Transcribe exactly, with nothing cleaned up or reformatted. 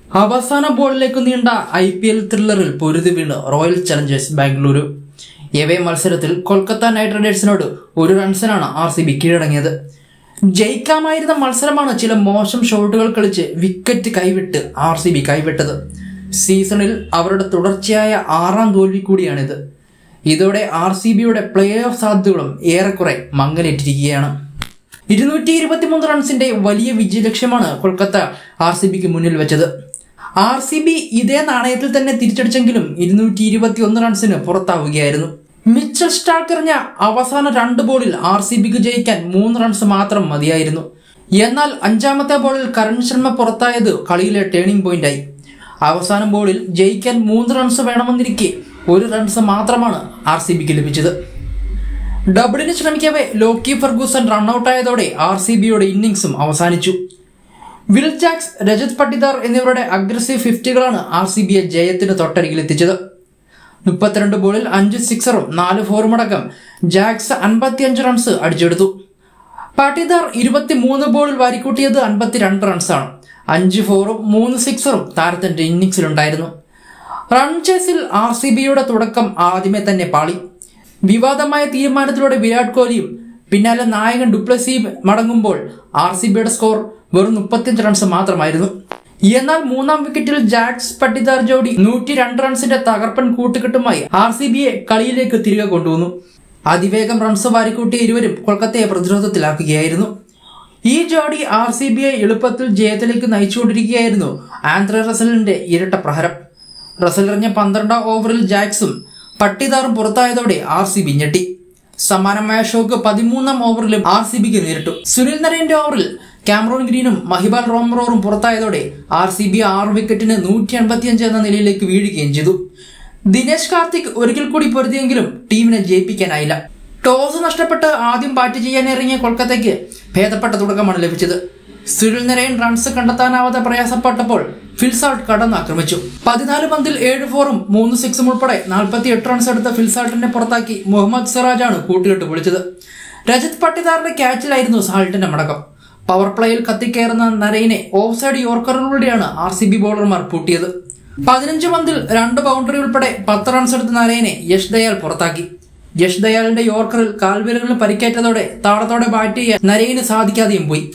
അവസാന ബോളിലേക്ക് നീണ്ട I P L ത്രില്ലറിൽ പൊരുതി വീണ് റോയൽ ചലഞ്ചേഴ്സ് ബാംഗ്ലൂരു. എവേ മത്സരത്തിൽ കൊൽക്കത്ത നൈറ്റ് റൈഡേഴ്സിനോട് ഒരു റൺസിനാണ് ആർ സി ബി കീഴടങ്ങിയത്. ജയിക്കാമായിരുന്ന മത്സരമാണ് ചില മോശം ഷോട്ടുകൾ കളിച്ച് വിക്കറ്റ് കൈവിട്ട് ആർ സി ബി കൈവിട്ടത്. സീസണിൽ അവരുടെ തുടർച്ചയായ ആറാം തോൽവി കൂടിയാണിത്. ഇതോടെ ആർ സി ബിയുടെ പ്ലേ ഓഫ് സാധ്യതകളും ഏറെക്കുറെ മങ്ങലേറ്റിരിക്കുകയാണ്. ഇരുന്നൂറ്റി ഇരുപത്തിമൂന്ന് റൺസിന്റെ വലിയ വിജയലക്ഷ്യമാണ് കൊൽക്കത്ത ആർ സി ബിക്ക് മുന്നിൽ വെച്ചത്. ആർ സി ബി ഇതേ നാണയത്തിൽ തന്നെ തിരിച്ചടിച്ചെങ്കിലും ഇരുന്നൂറ്റി ഇരുപത്തി ഒന്ന് റൺസിന് പുറത്താവുകയായിരുന്നു. മിച്ചൽ സ്റ്റാർക്ക് എറിഞ്ഞ അവസാന രണ്ട് ബോളിൽ ആർ സി ബിക്ക് ജയിക്കാൻ മൂന്ന് റൺസ് മാത്രം മതിയായിരുന്നു. എന്നാൽ അഞ്ചാമത്തെ ബോളിൽ കരൺ ശർമ്മ പുറത്തായത് കളിയിലെ ടേണിംഗ് പോയിന്റായി. അവസാന ബോളിൽ ജയിക്കാൻ മൂന്ന് റൺസ് വേണമെന്നിരിക്കെ ഒരു റൺസ് മാത്രമാണ് ആർ സി ബിക്ക് ലഭിച്ചത്. ഡബിളിന് ശ്രമിക്കവേ ലോക്കി ഫെർഗൂസൺ റൺഔട്ടായതോടെ ആർ സി ബിയുടെ ഇന്നിംഗ്സും അവസാനിച്ചു. വിൽ ജാക്സ്, രജത് പട്ടിദാർ എന്നിവരുടെ അഗ്രസീവ് ഫിഫ്റ്റികളാണ് ആർ സി ബിയെ ജയത്തിന് തൊട്ടരികിലെത്തിച്ചത്. മുപ്പത്തിരണ്ട് ബോളിൽ അഞ്ച് സിക്സറും നാല് ഫോറും അടക്കം ജാക്സ് അൻപത്തിയഞ്ച് റൺസ് അടിച്ചെടുത്തു. പട്ടിദാർ ഇരുപത്തിമൂന്ന് ബോളിൽ വാരിക്കൂട്ടിയത് അൻപത്തിരണ്ട് റൺസാണ്. അഞ്ച് ഫോറും മൂന്ന് സിക്സറും താരത്തിന്റെ ഇന്നിംഗ്സിലുണ്ടായിരുന്നു. റൺ ചേസിൽ ആർ സി ബിയുടെ തുടക്കം ആദ്യമേ തന്നെ പാളി. വിവാദമായ തീരുമാനത്തിലൂടെ വിരാട് കോഹ്ലിയും പിന്നാലെ നായകൻ ഡുപ്ലസിയും മടങ്ങുമ്പോൾ ആർ സി ബിയുടെ സ്കോർ വെറും മുപ്പത്തിയഞ്ച് റൺസ് മാത്രമായിരുന്നു. എന്നാൽ മൂന്നാം വിക്കറ്റിൽ ജാക്സ് പട്ടിദാർ ജോഡി നൂറ്റി രണ്ട് റൺസിന്റെ തകർപ്പൻ കൂട്ടുകെട്ടുമായി ആർ സി ബിയെ കളിയിലേക്ക് തിരികെ കൊണ്ടുവന്നു. അതിവേഗം റൺസ് വാരിക്കൂട്ടിയ ഇരുവരും കൊൽക്കത്തയെ പ്രതിരോധത്തിലാക്കുകയായിരുന്നു. ഈ ജോഡി ആർ സി ബിയെ എളുപ്പത്തിൽ ജയത്തിലേക്ക് നയിച്ചുകൊണ്ടിരിക്കുകയായിരുന്നു. ആൻഡ്രെ റസലിന്റെ ഇരട്ട പ്രഹരം. റസൽ എറിഞ്ഞ പന്ത്രണ്ടാം ഓവറിൽ ജാക്സും പട്ടിദാറും പുറത്തായതോടെ ആർ സി ബി ഞെട്ടി. സമാനമായ ഷോക്ക് പതിമൂന്നാം ഓവറിലും ആർ സി ബിക്ക് നേരിട്ടു. സുനിൽ നരൈന്റെ ഓവറിൽ കാമറൂൺ ഗ്രീനും മഹിബാൽ റോംറോറും പുറത്തായതോടെ ആർ സി ബി ആറ് വിക്കറ്റിന് നൂറ്റി അൻപത്തിയഞ്ച് എന്ന നിലയിലേക്ക് വീഴുകയും ചെയ്തു. ദിനേശ് കാർത്തിക് ഒരിക്കൽ കൂടി പൊരുതിയെങ്കിലും ടീമിനെ ജയിപ്പിക്കാനായില്ല. ടോസ് നഷ്ടപ്പെട്ട് ആദ്യം ബാറ്റ് ചെയ്യാനിറങ്ങിയ കൊൽക്കത്തയ്ക്ക് ഭേദപ്പെട്ട തുടക്കമാണ് ലഭിച്ചത്. സുനിൽ നരൈൻ റൺസ് കണ്ടെത്താനാവാതെ പ്രയാസപ്പെട്ടപ്പോൾ ഫിൽസാൾട്ട് കടന്നാക്രമിച്ചു. പതിനാല് പന്തിൽ ഏഴ് ഫോറും മൂന്ന് സിക്സും ഉൾപ്പെടെ നാൽപ്പത്തി എട്ട് റൺസ് എടുത്ത ഫിൽസാൾട്ടിനെ പുറത്താക്കി മുഹമ്മദ് സിറാജാണ് കൂട്ടുകെട്ട് പൊളിച്ചത്. രജത് പട്ടിദാറിന്റെ ക്യാച്ചിലായിരുന്നു സാൾട്ടിന്റെ മടക്കം. പവർ പ്ലേയിൽ കത്തിക്കയറുന്ന നരൈനെ ഓഫ് സൈഡ് യോർക്കറിലൂടെയാണ് ആർ സി ബി ബോളർമാർ പൂട്ടിയത്. പതിനഞ്ച് പന്തിൽ രണ്ട് ബൗണ്ടറി ഉൾപ്പെടെ പത്ത് റൺസ് എടുത്ത നരൈനെ യശ് ദയാൽ പുറത്താക്കി. യശ് ദയാലിന്റെ യോർക്കറിൽ കാൽവിരലിന് പരിക്കേറ്റതോടെ താളത്തോടെ ബാറ്റ് ചെയ്യാൻ നരൈന് സാധിക്കാതെയും പോയി.